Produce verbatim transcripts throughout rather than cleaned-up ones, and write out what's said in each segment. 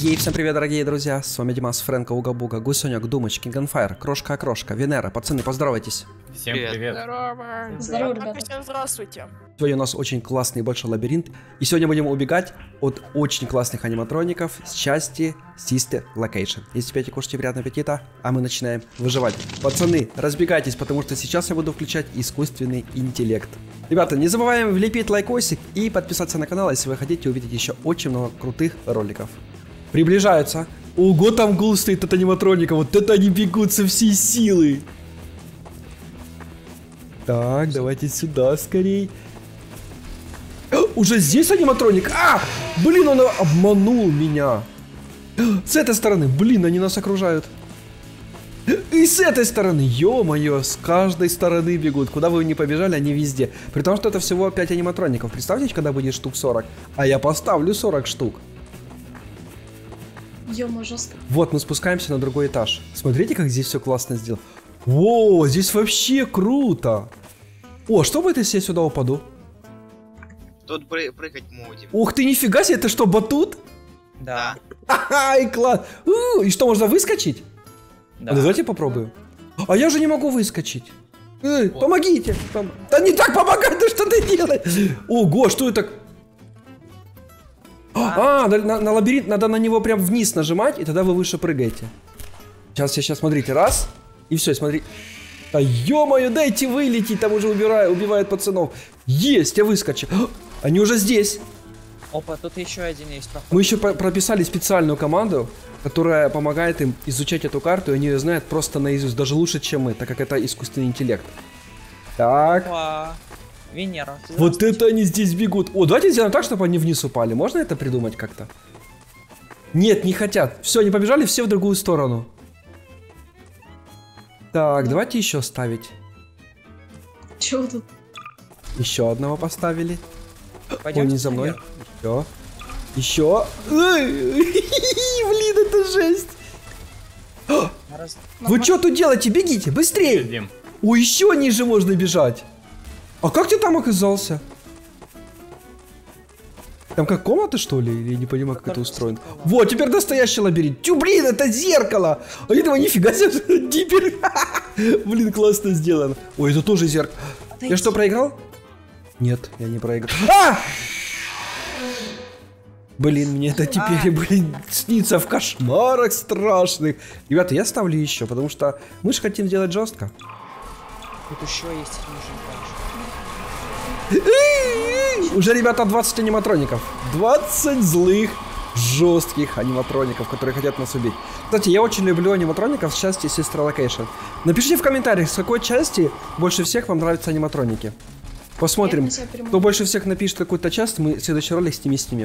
Ей, всем привет, дорогие друзья, с вами Димас, Фрэнко, Уга-Буга, Гусенек, Думыч, Кинганфайр, Крошка-Окрошка, Венера. Пацаны, поздоровайтесь. Всем привет. привет. Здорово. Здорово, ребята. Всем здравствуйте. Сегодня у нас очень классный большой лабиринт, и сегодня будем убегать от очень классных аниматроников с части Sister Location. Если пьете, кушайте, приятного аппетита, а мы начинаем выживать. Пацаны, разбегайтесь, потому что сейчас я буду включать искусственный интеллект. Ребята, не забываем влепить лайкосик и подписаться на канал, если вы хотите увидеть еще очень много крутых роликов. Приближаются. Ого, там гул стоит от аниматроника. Вот это они бегут со всей силы. Так, давайте сюда скорей. Уже здесь аниматроник? А! Блин, он обманул меня. С этой стороны, блин, они нас окружают. И с этой стороны, ё-моё, с каждой стороны бегут. Куда бы вы ни побежали, они везде. При том, что это всего пять аниматроников. Представьте, когда будет штук сорок. А я поставлю сорок штук. Ё-моё, жестко. Вот, мы спускаемся на другой этаж. Смотрите, как здесь все классно сделано. Воу, здесь вообще круто. О, что будет, если я сюда упаду? Тут пры прыгать будем. Ух ты, нифига себе, это что, батут? Да. Ха-ха, и класс. У, и что, можно выскочить? Да. Давайте попробуем. А я же не могу выскочить. Эй, помогите. Пом... Да не так помогай, да что ты делаешь? Ого, что это? А, на, на, на лабиринт надо на него прям вниз нажимать, и тогда вы выше прыгаете. Сейчас, сейчас, смотрите, раз, и все, смотри. Да ё-моё, дайте вылететь, там уже убираю, убивают пацанов. Есть, я выскочил. Они уже здесь. Опа, тут еще один есть проход. Мы еще прописали специальную команду, которая помогает им изучать эту карту, и они ее знают просто наизусть, даже лучше, чем мы, так как это искусственный интеллект. Так. Опа. Венера. Вот это они здесь бегут. О, давайте сделаем так, чтобы они вниз упали. Можно это придумать как-то? Нет, не хотят. Все, они побежали все в другую сторону. Так, давайте еще ставить. Чего тут? Еще одного поставили. Пойдем. Ой, не за мной. Еще. Еще. Блин, это жесть. Раз... Вы что тут делаете? Бегите, быстрее. Идем. Ой, еще ниже можно бежать. А как ты там оказался? Там как комната, что ли? Или я не понимаю, как это устроено. Вот, теперь настоящий лабиринт. Тю, блин, это зеркало. А этого нифига себе. Теперь. Блин, классно сделано. Ой, это тоже зеркало. Я что, проиграл? Нет, я не проиграл. А! Блин, мне это теперь, блин, снится в кошмарах страшных. Ребята, я ставлю еще, потому что мы же хотим сделать жестко. Тут еще есть Уже, ребята, двадцать аниматроников. двадцать злых, жестких аниматроников, которые хотят нас убить. Кстати, я очень люблю аниматроников с части Sister Location. Напишите в комментариях, с какой части больше всех вам нравятся аниматроники. Посмотрим, кто больше всех напишет какую-то часть, мы в следующий ролик с ними снимем.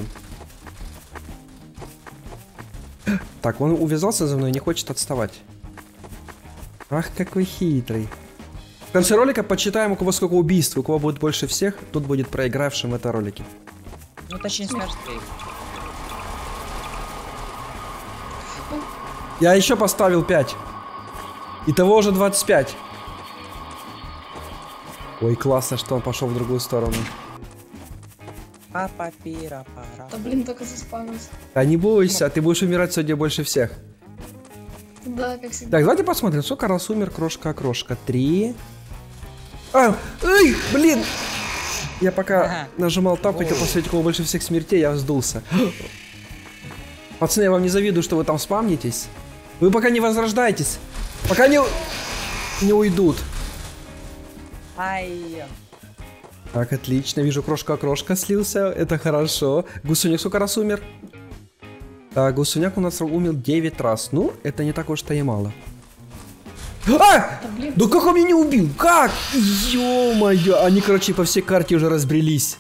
Так, он увязался за мной, не хочет отставать. Ах, какой хитрый. В конце ролика подсчитаем, у кого сколько убийств, у кого будет больше всех, тут будет проигравшим в этом ролике. Ну, точнее, смерть твоих. Я еще поставил пять. Итого уже двадцать пять. Ой, классно, что он пошел в другую сторону. Папа, пира, пара. Да блин, только заспавнился. Да не бойся, ты будешь умирать сегодня больше всех. Да, как всегда. Так, давайте посмотрим, сколько раз умер Крошка-Окрошка. Три. А, эй, блин! Я пока Ага. нажимал тап, хотел посмотреть, у кого больше всех смертей, я сдулся. Пацаны, я вам не завидую, что вы там спамнитесь. Вы пока не возрождаетесь. Пока не, не уйдут. Ай. Так, отлично. Вижу, Крошка-Окрошка слился. Это хорошо. Гусуняк сколько раз умер? Так, Гусуняк у нас умер девять раз. Ну, это не так уж-то и мало. А! Да блин. Да как он меня не убил? Как? Ё-моё. Они, короче, по всей карте уже разбрелись.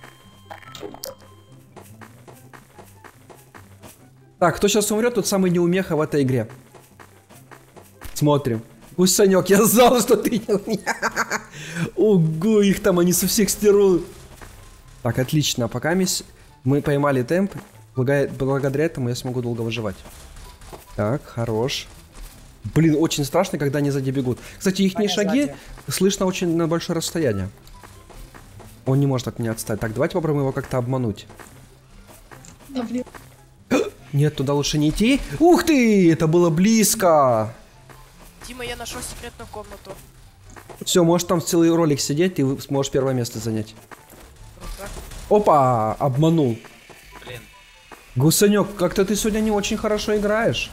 Так, кто сейчас умрет, тот самый неумеха в этой игре. Смотрим. Гусанек, я знал, что ты не умеешь. Ого, их там, они со всех сторон. Так, отлично. Пока мы поймали темп, благодаря этому я смогу долго выживать. Так, хорош. Блин, очень страшно, когда они сзади бегут. Кстати, их шаги сзади. слышно очень на большое расстояние. Он не может от меня отстать. Так, давайте попробуем его как-то обмануть. Да блин. Нет, туда лучше не идти. Ух ты, это было близко. Дима, я нашел секретную комнату. Все, можешь там целый ролик сидеть, ты сможешь первое место занять. Круто. Опа, обманул. Блин. Гусанек, как-то ты сегодня не очень хорошо играешь.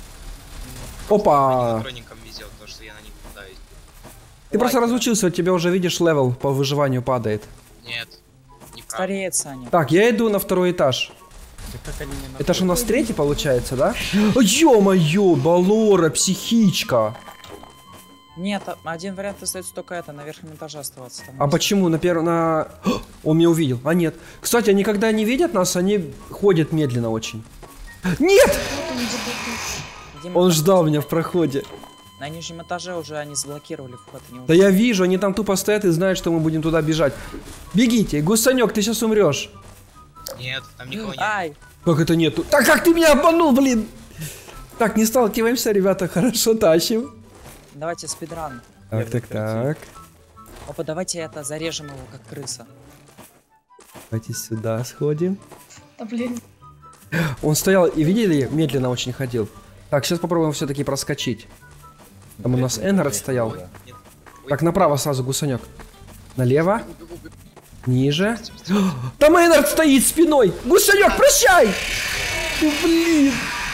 Опа. Аниматроникам везет, то, что я на них пытаюсь. Ты просто Лайк. разучился, у тебя уже, видишь, левел по выживанию падает. Нет. Неправда. Стареет, Саня. Так, я иду на второй этаж. Да как они не Это же у нас третий получается, да? Ё-моё, Балора, психичка. Нет, а- один вариант остается только это, на верхнем этаже оставаться. Там А есть. почему на первом, на... Он меня увидел, а нет. Кстати, они когда не видят нас, они ходят медленно очень. Нет! Вот он дебютный. Дима, Он там ждал меня в проходе. На нижнем этаже уже они заблокировали вход. Они Да уже- я вижу, они там тупо стоят и знают, что мы будем туда бежать. Бегите, Гусанек, ты сейчас умрешь. Нет, там никого нет. Ай! Как это нету? Так как ты меня обманул, блин! Так, не сталкиваемся, ребята, хорошо тащим. Давайте спидран. Так, так, так. Опа, давайте это зарежем его, как крыса. Давайте сюда сходим. Да блин. Он стоял и, видели, медленно очень ходил. Так, сейчас попробуем все-таки проскочить. Там у нас Эннард стоял. Нет. Ой, Так, направо сразу, Гусанек. Налево, бегу, бегу, бегу. ниже. Там Эннард стоит спиной! Гусанек, прощай! Ну, блин!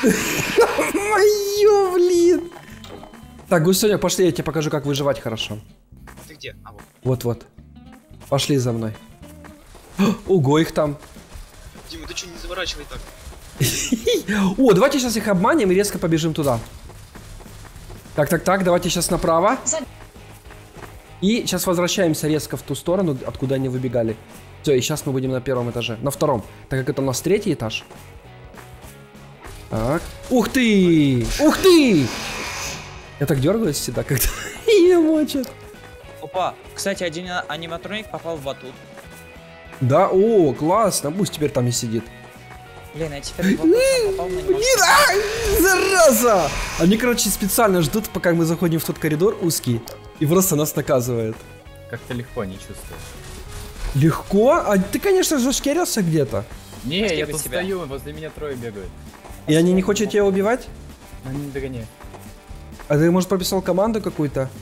Моё, блин! Так, Гусанек, пошли, я тебе покажу, как выживать хорошо. Ты где? А, вот. Вот-вот. Пошли за мной. Ого, их там. Дима, ты что, не заворачивай так? О, давайте сейчас их обманем и резко побежим туда. Так, так, так, давайте сейчас направо. Сзади. И сейчас возвращаемся резко в ту сторону, откуда они выбегали. Все, и сейчас мы будем на первом этаже. На втором. Так как это у нас третий этаж. Так. Ух ты! Ух ты! Я так дергаюсь всегда, когда ее мочат. Опа! Кстати, один а- аниматроник попал в батут. Да, о, классно. Пусть теперь там и сидит. Блин, я теперь в батут сам попал на него. Ай, зараза! Они, короче, специально ждут, пока мы заходим в тот коридор узкий. И просто нас наказывают. Как-то легко не чувствую. Легко? А ты, конечно же, шкерился где-то. Не, Прости я за тут себя. стою, возле меня трое бегают. И они не хотят тебя убивать? Они не догоняют. А ты, может, прописал команду какую-то?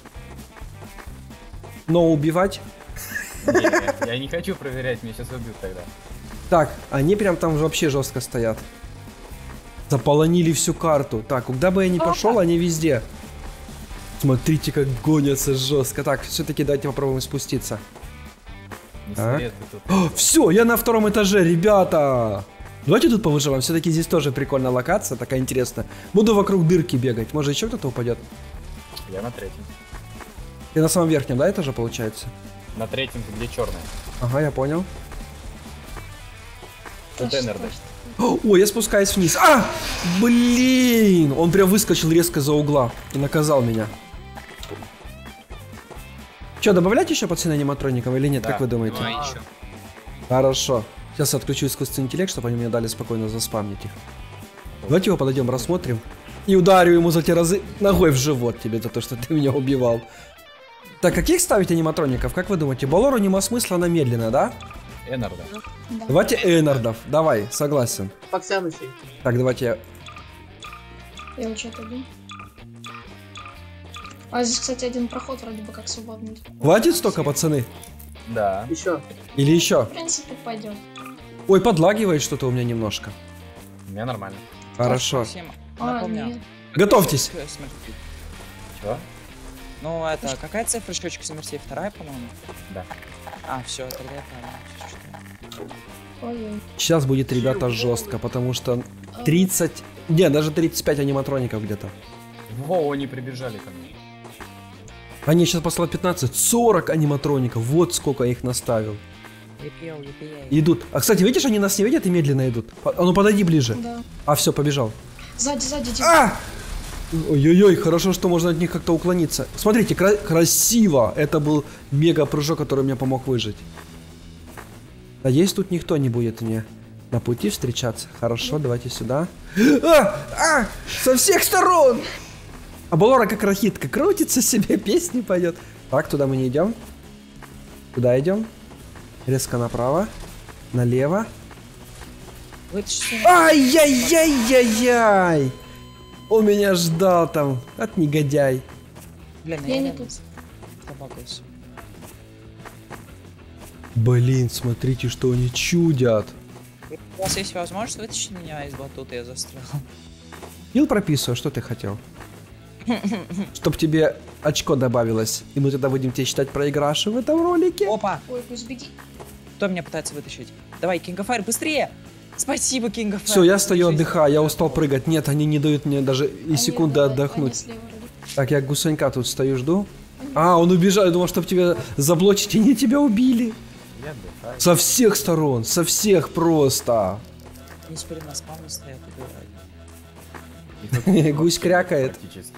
Но убивать? Не, я не хочу проверять, меня сейчас убьют тогда. Так, они прям там вообще жестко стоят. Заполонили всю карту. Так, куда бы я ни пошел, они везде. Смотрите, как гонятся жестко. Так, все-таки давайте попробуем спуститься. Не Так. след бы тут. Все, я на втором этаже, ребята. Давайте тут повыживаем. Все-таки здесь тоже прикольная локация, такая интересная. Буду вокруг дырки бегать. Может, еще кто-то упадет? Я на третьем. Ты на самом верхнем, да, этаже получается? На третьем, где черная. Ага, я понял. Тут Да Эннард. что ж Ой, я спускаюсь вниз. А! Блин! Он прям выскочил резко за угла и наказал меня. Че, добавлять еще пацаны аниматроников или нет, Да. как вы думаете? Давай еще. Хорошо. Сейчас отключу искусственный интеллект, чтобы они мне дали спокойно заспамнить их. Давайте его подойдем, рассмотрим. И ударю ему за те разы ногой в живот тебе за то, что ты меня убивал. Так, каких ставить аниматроников? Как вы думаете? Балору нема смысла, она медленная, да? Эннарда. Да. Давайте Эннардов. Давай, согласен. Поксянущий. Так, давайте я... Я вот что-то иду. А здесь, кстати, один проход вроде бы как свободный. Хватит столько, пацаны? Да. Еще. Или еще? В принципе, пойдет. Ой, подлагивает что-то у меня немножко. У меня нормально. Хорошо. Всем А, напомню. нет. Готовьтесь. Э, смертей. Чего? Ну, это, какая цифра счетчика смертей? Вторая, по-моему? Да. А, все, тогда я правильно всё читаю. Ой-ой. Сейчас будет, ребята, жестко, потому что тридцать... Не, даже тридцать пять аниматроников где-то. Во, они прибежали ко мне. Они сейчас послали пятнадцать, сорок аниматроников. Вот сколько я их наставил. Епьёу, епьёу. Идут. А, кстати, видишь, они нас не видят и медленно идут. По- А ну подойди ближе. Да. А, все, побежал. Сзади, сзади, Дима. А! Ой-ой-ой, хорошо, что можно от них как-то уклониться. Смотрите, кра- красиво. Это был мега-прыжок, который мне помог выжить. Надеюсь, тут никто не будет мне на пути встречаться. Хорошо, давайте сюда. А! А! Со всех сторон! А Балора как рахитка крутится себе, песни поет. Так, туда мы не идем. Куда идем? Резко направо. Налево. Вытащи. Ай-яй-яй-яй-яй! Он меня ждал там. От негодяй. Блин, Я не рядом тут. забагался. Блин, смотрите, что они чудят. У вас есть возможность вытащить меня из батута, я застрял. Ил прописываю, что ты хотел? Чтоб тебе очко добавилось. И мы тогда будем тебе считать проигравшим в этом ролике. Опа! Ой, пусть беги. Кто меня пытается вытащить? Давай, King of Fire, быстрее! Спасибо, King of Fire. Все, я стою, отдыхаю, я устал прыгать. Нет, они не дают мне даже и Они секунды вроде- отдохнуть. они слева вроде. Так, я гусенька тут стою, жду. А, он убежал, я думал, чтоб тебя заблочить, и они тебя убили. Я отдыхаю. Со всех сторон, со всех просто. Они теперь на спавне стоят, убивают. И тут Гусь крякает. Практически.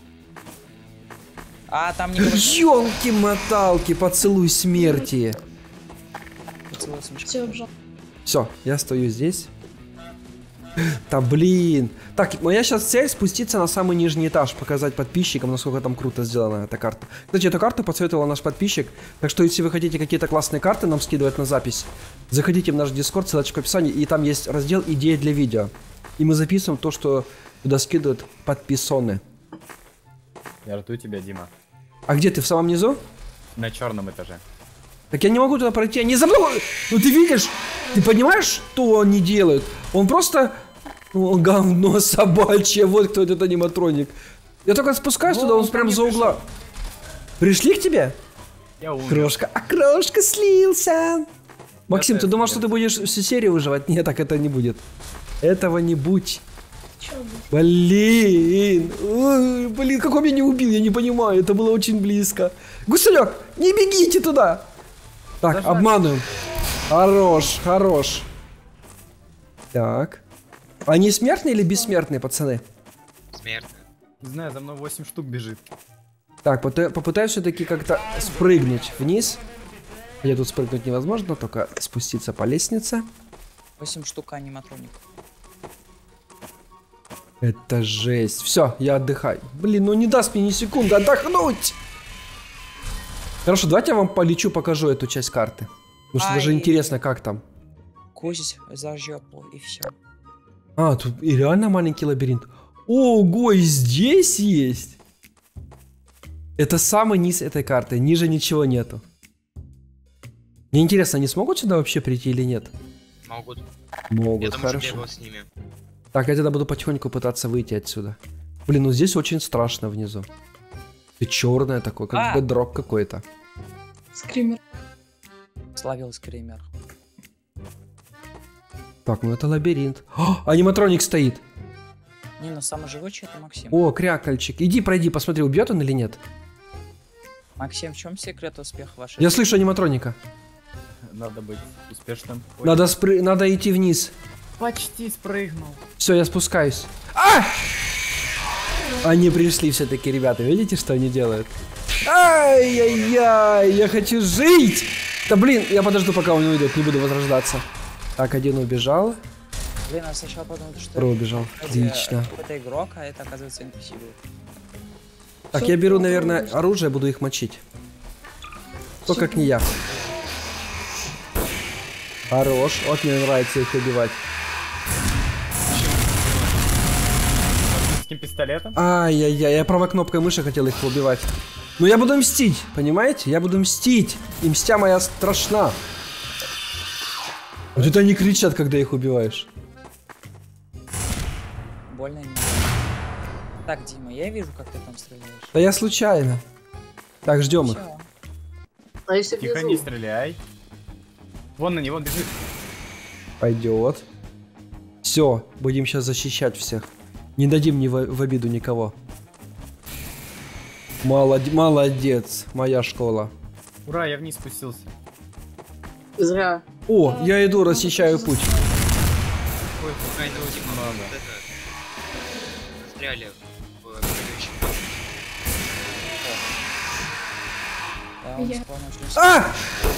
А, там никого нет. Ёлки-моталки, поцелуй смерти. Поцелуй сумочку. Все обжал. Все, я стою здесь. Да блин. Так, моя сейчас цель спуститься на самый нижний этаж, показать подписчикам, насколько там круто сделана эта карта. Кстати, эту карту подсоветовал наш подписчик. Так что, если вы хотите какие-то классные карты нам скидывать на запись, заходите в наш Discord, ссылочка в описании, и там есть раздел «Идеи для видео». И мы записываем то, что туда скидывают подписоны. Я жду тебя, Дима. А где ты, в самом низу? На черном этаже. Так я не могу туда пройти, я не заблокирую. Ну ты видишь, ты понимаешь, что они делают? Он просто... О, говно собачье, вот кто этот аниматроник. Я только спускаюсь туда, он прям за угла. Пришли к тебе? Я умер. Крошка, а крошка слился. Максим, Я ты думал, тоже что ты будешь всю серию выживать? Нет, так это не будет. Этого не будь. Чё вы? Блин, ой, блин, как он меня не убил, я не понимаю, это было очень близко. Гуселек, не бегите туда. Так, Зажать. обманываем. Хорош, хорош. Так. Они смертные или бессмертные, пацаны? Смертно. Не знаю, за мной восемь штук бежит. Так, поты- попытаюсь все-таки как-то спрыгнуть вниз. Хотя тут спрыгнуть невозможно, только спуститься по лестнице. восемь штук аниматроник. Это жесть. Все, я отдыхаю. Блин, ну не даст мне ни секунды отдохнуть. Хорошо, давайте я вам полечу, покажу эту часть карты. Потому что даже Ай. интересно, как там. Кость за жопу и все. А, тут и реально маленький лабиринт. Ого, и здесь есть. Это самый низ этой карты. Ниже ничего нету. Мне интересно, они смогут сюда вообще прийти или нет? Могут. Могут, Я там уже хорошо. бегал с ними. Так, я тогда буду потихоньку пытаться выйти отсюда. Блин, ну здесь очень страшно внизу. Ты черное такое, как А! бедрок какой-то. Скример. Словил скример. Так, ну это лабиринт. О, аниматроник стоит. Не, ну самый живучий это Максим. О, крякальчик. Иди, пройди, посмотри, убьет он или нет. Максим, в чем секрет успеха вашей? Я слышу аниматроника. Надо быть успешным. Ой, Надо, спры... Надо идти вниз. почти спрыгнул. Все, я спускаюсь. А! Они пришли все-таки, ребята. Видите, что они делают? Ай-яй-яй, я хочу жить! Да блин, я подожду, пока он уйдет, не буду возрождаться. Так, один убежал, Блин, я сначала подумал, что второй убежал. это Отлично. какой-то игрок, а это оказывается эн пи си был. Так, я беру, наверное, оружие, буду их мочить. Кто как не я. Хорош, вот мне нравится их убивать. С каким пистолетом? Ай-яй-яй, я правой кнопкой мыши хотел их убивать. Но я буду мстить, понимаете? Я буду мстить. И мстя моя страшна. Вот это они кричат, когда их убиваешь. Больно им. Так, Дима, я вижу, как ты там стреляешь. Да я случайно. Так, ждем их. Всё. А если Тихо, не стреляй. Вон на него бежит. Пойдет. Все, будем сейчас защищать всех. Не дадим ни в, в обиду никого. Молод... Молодец, моя школа. Ура, я вниз спустился. Зря. О, я иду, расчищаю путь. Ой, пускай на Дима, Много. вот это... Застряли в горючем. Да, он Я- спал очень А!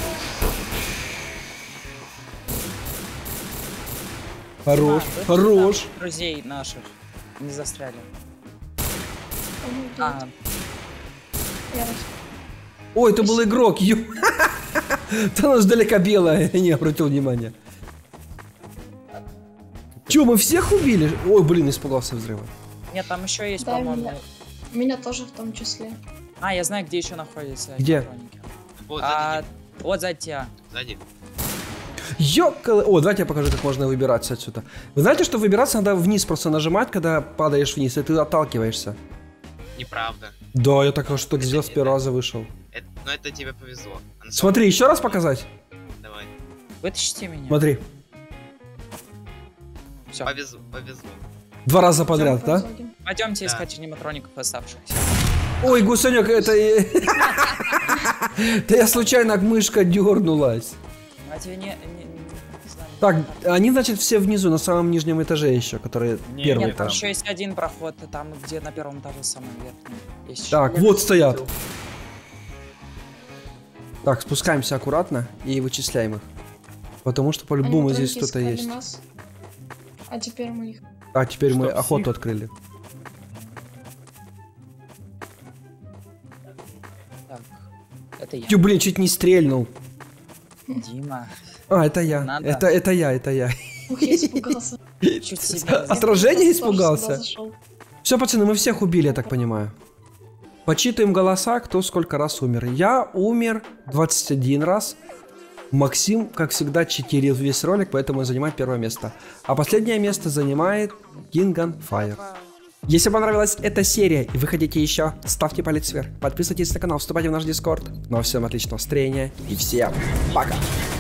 Хорош, Дима, хорош. там друзей наших не застряли. По-моему, А, я раз- Ой, это был игрок. ё- Да она сдалека белая, я не обратил внимания. Чё, мы всех убили? Ой, блин, испугался взрыва. Нет, там еще есть, Да, по-моему. меня. Меня тоже в том числе. А, я знаю, где еще находятся Где? аниматроники. Вот, А, сзади. вот за тебя. Сзади. Ёкалы. О, давайте я покажу, как можно выбираться отсюда. Вы знаете, что выбираться надо вниз просто нажимать, когда падаешь вниз, и ты отталкиваешься. Неправда. Да, я так что сделал с первого раза вышел. Это, но это тебе повезло. А на самом Смотри, еще раз показать? деле- Давай. Вытащите меня. Смотри, Все. Повезло, повезло. два раза подряд, да? Повезло. Пойдемте Да. искать аниматроников оставшихся. Ой, гусенек, это... Да я случайно мышка дернулась. А тебе не, не, не знаю. Так, они, значит, все внизу, на самом нижнем этаже еще, которые Не, первый Нет, там этаж. еще есть один проход, там, где на первом этаже самый верхний. Есть еще. Так, вот стоят. Так, спускаемся аккуратно и вычисляем их. Потому что по-любому здесь Аниматроники кто-то искали есть. нас, а теперь мы их. А, теперь мы Что, охоту псих? открыли. Так, это я. Тю, блин, чуть не стрельнул. Дима. А, это я. Надо. Это, это я, это я. Ух, я испугался. Чуть себя не- Отражение Тоже сюда испугался. зашел. Все, пацаны, мы всех убили, я так понимаю. Почитаем голоса, кто сколько раз умер. Я умер двадцать один раз. Максим, как всегда, читерил весь ролик, поэтому занимает первое место. А последнее место занимает King on Fire. Если понравилась эта серия и вы хотите еще, ставьте палец вверх, подписывайтесь на канал, вступайте в наш дискорд. Ну а всем отличного настроения и всем пока!